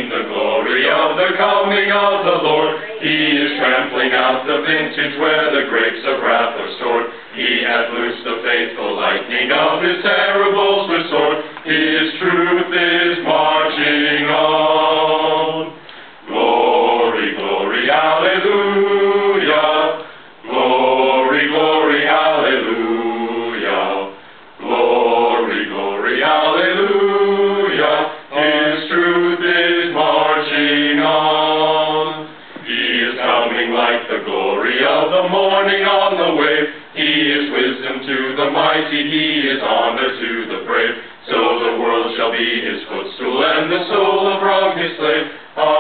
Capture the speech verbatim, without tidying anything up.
seen the glory of the coming of the Lord. He is trampling out the vintage where the grapes of wrath are stored. He hath loosed the faithful lightning of his terrible sword. His truth is marching on. Glory, glory, hallelujah. Glory, glory, hallelujah. Glory, glory, hallelujah. His truth is marching on. He is coming like the glory of the morning on the wave. He is wisdom to the mighty, he is honor to the brave. So the world shall be his footstool, and the soul of wrong his slave.